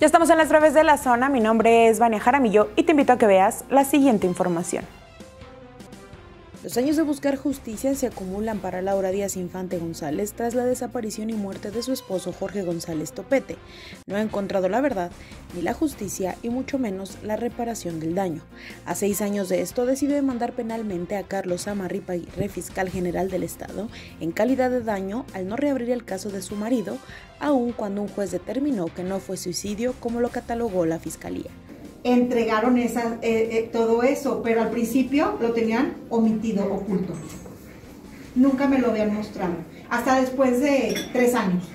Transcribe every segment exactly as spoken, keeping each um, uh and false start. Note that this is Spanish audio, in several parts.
Ya estamos en las breves de la zona, mi nombre es Vania Jaramillo y te invito a que veas la siguiente información. Los años de buscar justicia se acumulan para Laura Díaz Infante González tras la desaparición y muerte de su esposo Jorge González Topete. No ha encontrado la verdad, ni la justicia y mucho menos la reparación del daño. A seis años de esto decidió demandar penalmente a Carlos Amarripa Aguirre, fiscal general del estado, en calidad de daño al no reabrir el caso de su marido, aun cuando un juez determinó que no fue suicidio como lo catalogó la fiscalía. Entregaron esa, eh, eh, todo eso, pero al principio lo tenían omitido, oculto. Nunca me lo habían mostrado, hasta después de tres años.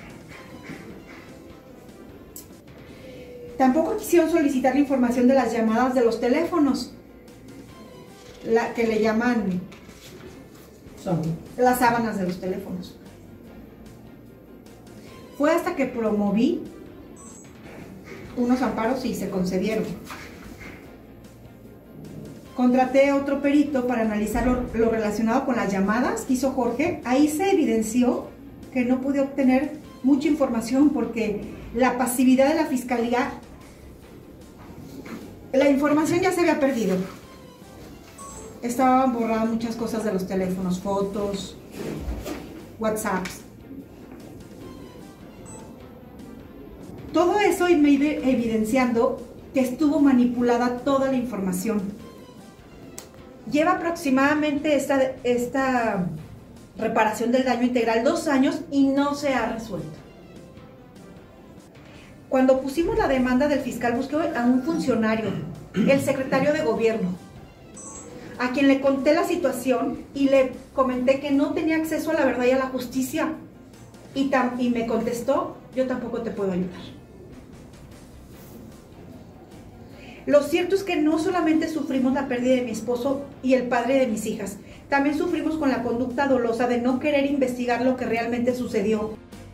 Tampoco quisieron solicitar la información de las llamadas de los teléfonos, la que le llaman son las sábanas de los teléfonos. Fue hasta que promoví unos amparos y se concedieron. Contraté a otro perito para analizar lo, lo relacionado con las llamadas que hizo Jorge. Ahí se evidenció que no pude obtener mucha información porque la pasividad de la fiscalía, la información ya se había perdido. Estaban borradas muchas cosas de los teléfonos, fotos, WhatsApps. Todo eso me iba evidenciando que estuvo manipulada toda la información. Lleva aproximadamente esta, esta reparación del daño integral dos años y no se ha resuelto. Cuando pusimos la demanda del fiscal, busqué a un funcionario, el secretario de gobierno, a quien le conté la situación y le comenté que no tenía acceso a la verdad y a la justicia. Y, tam, y me contestó, yo tampoco te puedo ayudar. Lo cierto es que no solamente sufrimos la pérdida de mi esposo y el padre de mis hijas, también sufrimos con la conducta dolosa de no querer investigar lo que realmente sucedió.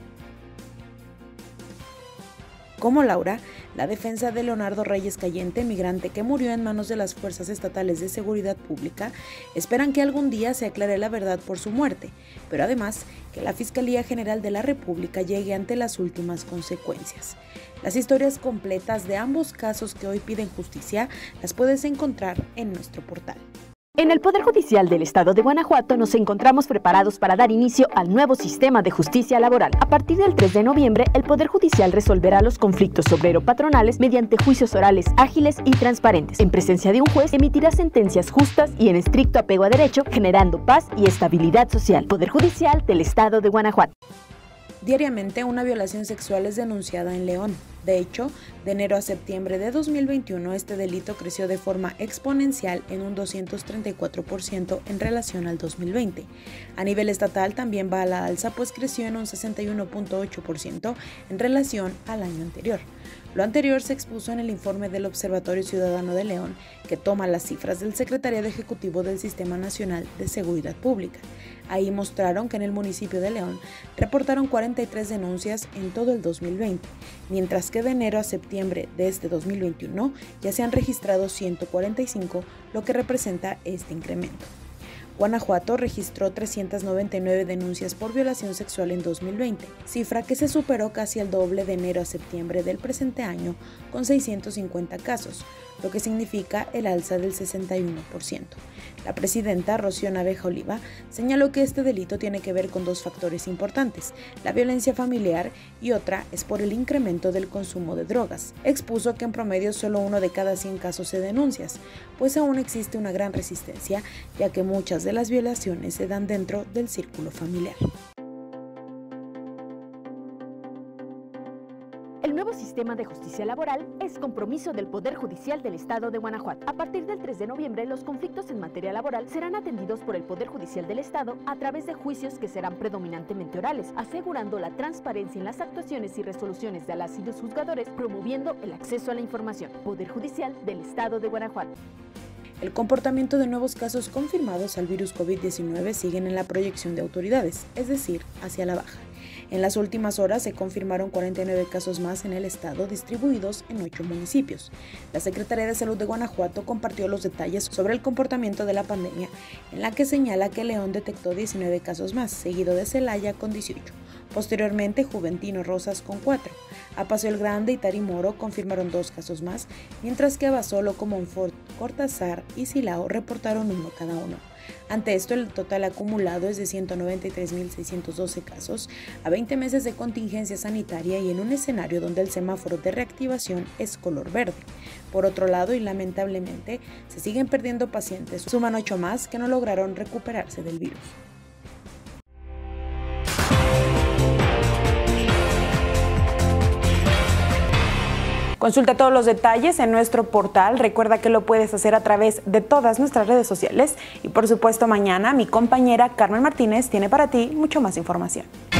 Como Laura, la defensa de Leonardo Reyes Cayente, migrante que murió en manos de las fuerzas estatales de seguridad pública, esperan que algún día se aclare la verdad por su muerte, pero además que la Fiscalía General de la República llegue ante las últimas consecuencias. Las historias completas de ambos casos que hoy piden justicia las puedes encontrar en nuestro portal. En el Poder Judicial del Estado de Guanajuato nos encontramos preparados para dar inicio al nuevo sistema de justicia laboral. A partir del tres de noviembre, el Poder Judicial resolverá los conflictos obrero-patronales mediante juicios orales ágiles y transparentes. En presencia de un juez, emitirá sentencias justas y en estricto apego a derecho, generando paz y estabilidad social. Poder Judicial del Estado de Guanajuato. Diariamente una violación sexual es denunciada en León. De hecho, de enero a septiembre de dos mil veintiuno este delito creció de forma exponencial en un doscientos treinta y cuatro por ciento en relación al dos mil veinte. A nivel estatal también va a la alza, pues creció en un sesenta y uno punto ocho por ciento en relación al año anterior. Lo anterior se expuso en el informe del Observatorio Ciudadano de León, que toma las cifras del Secretariado Ejecutivo del Sistema Nacional de Seguridad Pública. Ahí mostraron que en el municipio de León reportaron cuarenta y tres denuncias en todo el dos mil veinte, mientras que de enero a septiembre de este dos mil veintiuno ya se han registrado ciento cuarenta y cinco, lo que representa este incremento. Guanajuato registró trescientas noventa y nueve denuncias por violación sexual en dos mil veinte, cifra que se superó casi el doble de enero a septiembre del presente año, con seiscientos cincuenta casos, lo que significa el alza del sesenta y uno por ciento. La presidenta Rocío Naveja Oliva señaló que este delito tiene que ver con dos factores importantes, la violencia familiar y otra es por el incremento del consumo de drogas. Expuso que en promedio solo uno de cada cien casos se denuncia, pues aún existe una gran resistencia, ya que muchas de las violaciones se dan dentro del círculo familiar. El nuevo sistema de justicia laboral es compromiso del Poder Judicial del Estado de Guanajuato. A partir del tres de noviembre, los conflictos en materia laboral serán atendidos por el Poder Judicial del Estado a través de juicios que serán predominantemente orales, asegurando la transparencia en las actuaciones y resoluciones de las y los juzgadores, promoviendo el acceso a la información. Poder Judicial del Estado de Guanajuato. El comportamiento de nuevos casos confirmados al virus COVID diecinueve siguen en la proyección de autoridades, es decir, hacia la baja. En las últimas horas se confirmaron cuarenta y nueve casos más en el estado, distribuidos en ocho municipios. La Secretaría de Salud de Guanajuato compartió los detalles sobre el comportamiento de la pandemia, en la que señala que León detectó diecinueve casos más, seguido de Celaya con dieciocho. Posteriormente, Juventino Rosas con cuatro. A Paso el Grande y Tarimoro confirmaron dos casos más, mientras que Abasolo, Comonfort, Cortázar y Silao reportaron uno cada uno. Ante esto, el total acumulado es de ciento noventa y tres mil seiscientos doce casos, a veinte meses de contingencia sanitaria y en un escenario donde el semáforo de reactivación es color verde. Por otro lado, y lamentablemente, se siguen perdiendo pacientes, suman ocho más que no lograron recuperarse del virus. Consulta todos los detalles en nuestro portal. Recuerda que lo puedes hacer a través de todas nuestras redes sociales. Y por supuesto, mañana mi compañera Carmen Martínez tiene para ti mucho más información.